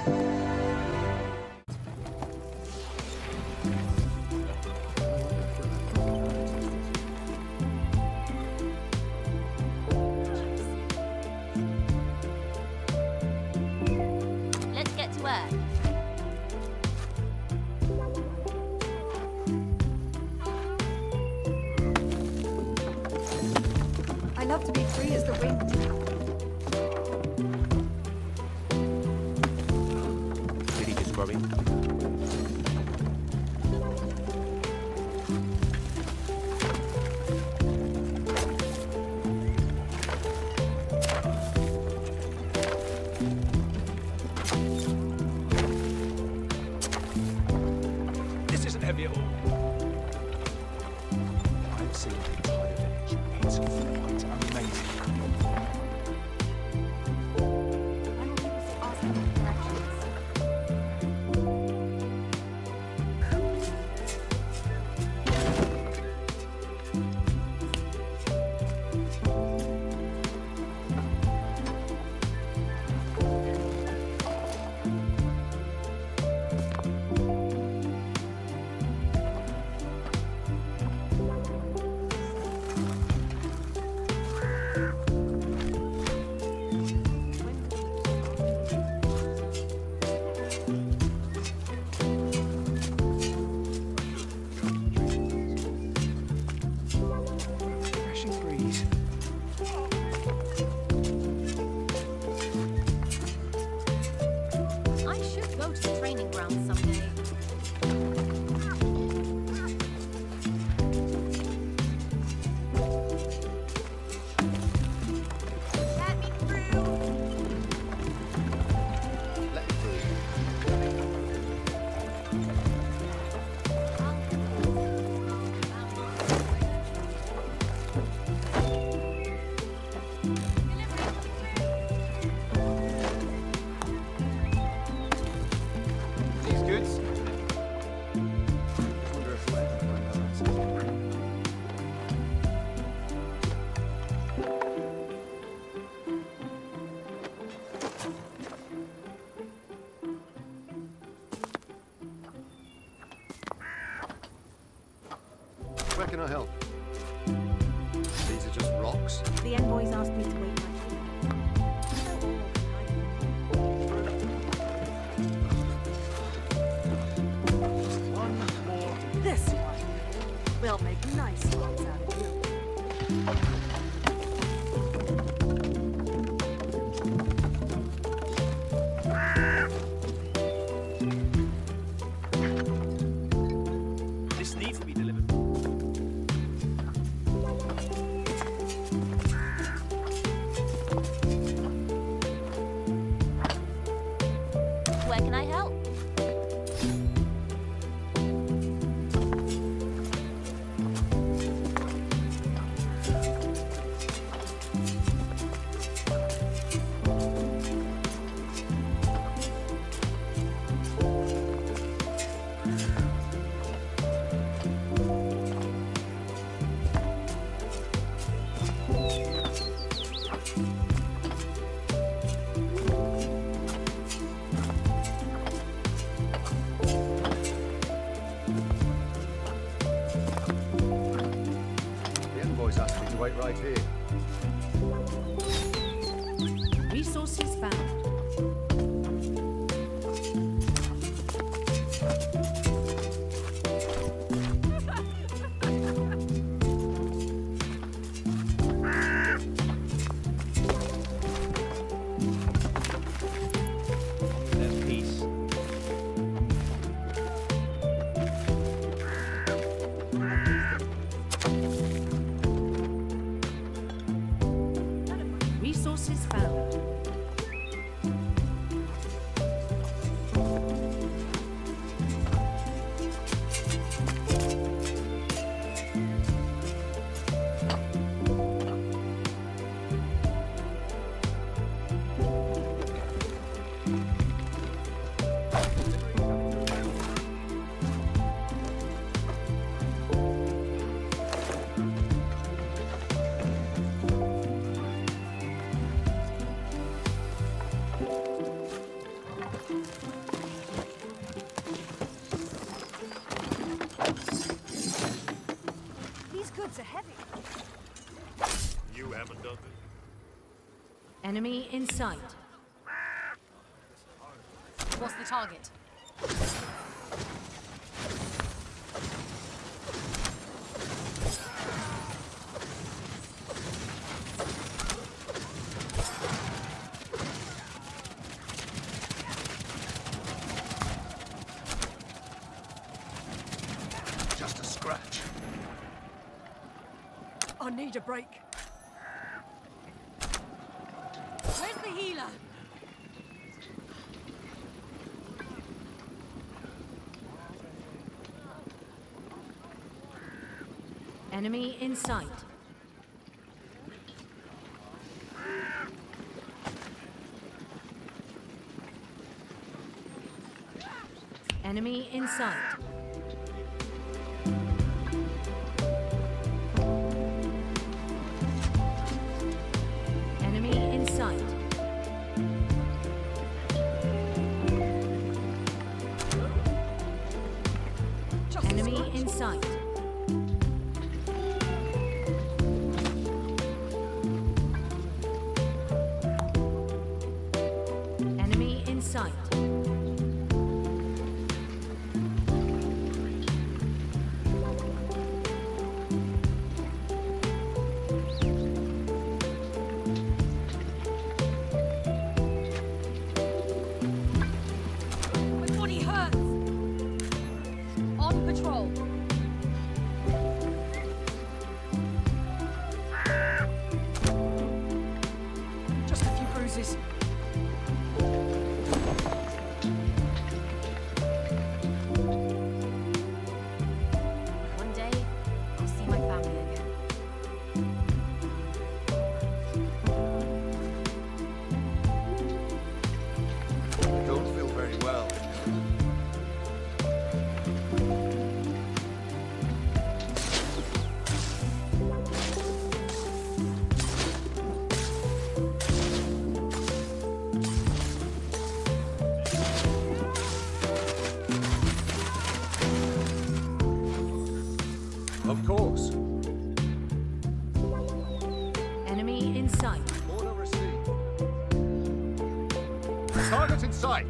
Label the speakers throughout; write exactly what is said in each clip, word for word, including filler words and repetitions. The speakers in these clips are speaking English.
Speaker 1: I love to be free as the wind.
Speaker 2: Really just growing.
Speaker 3: This isn't heavy at all. I've seen the entire village. It's quite amazing.
Speaker 4: Where can I help? These are just rocks?
Speaker 1: The envoys asked me to wait my
Speaker 3: One more.
Speaker 1: This one. We'll make nice ones out of you.
Speaker 3: This needs to be delivered.
Speaker 5: Where can I help?
Speaker 4: Asked me to wait right here.
Speaker 1: Resources found.
Speaker 3: There's peace.
Speaker 1: These goods are heavy.
Speaker 3: You haven't done this.
Speaker 6: Enemy in sight.
Speaker 5: What's the target?
Speaker 3: Just a scratch.
Speaker 1: I need a break.
Speaker 5: Where's the healer?
Speaker 6: Enemy in sight. Enemy in sight. Enemy in sight.
Speaker 1: Just a
Speaker 6: Enemy
Speaker 1: scratch.
Speaker 6: in sight. Enemy in sight.
Speaker 5: My body hurts. On patrol.
Speaker 1: Just a few bruises.
Speaker 5: One day, I'll see my family again.
Speaker 4: I don't feel very well.
Speaker 3: Of course.
Speaker 6: Enemy in sight.
Speaker 4: Order received. Target in sight.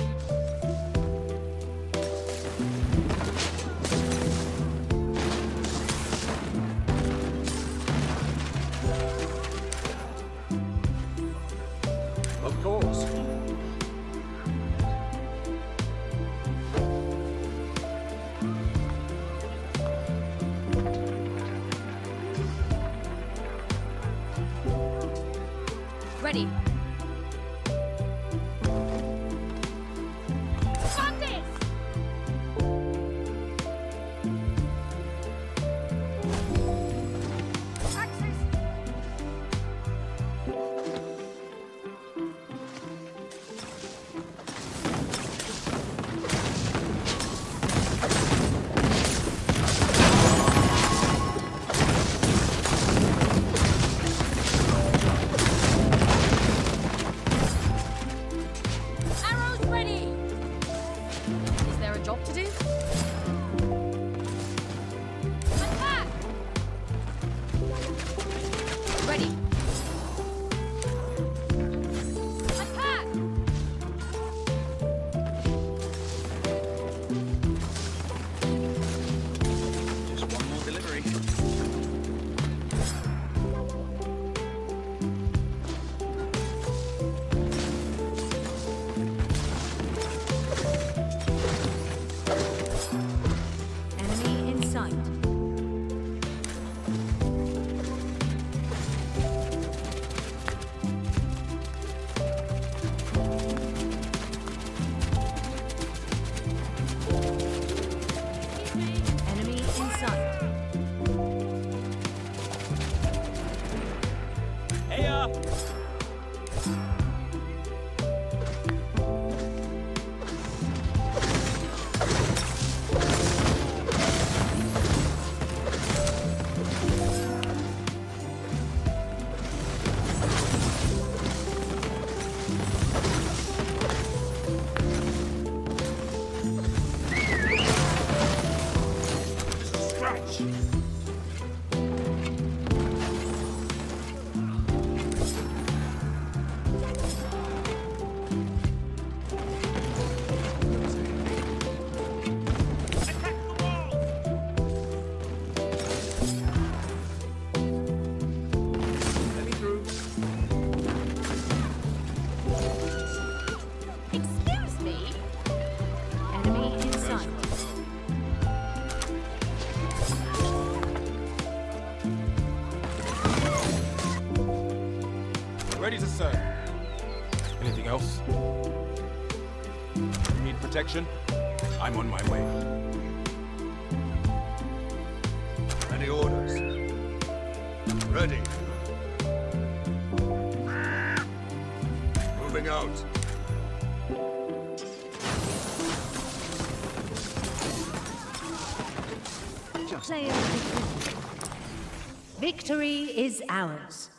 Speaker 3: Of course.
Speaker 5: Ready. Bandits!
Speaker 1: Axis!
Speaker 3: Anything else? Need protection? I'm on my way.
Speaker 4: Any orders? Ready. Moving out.
Speaker 6: Player defeated. Victory is ours.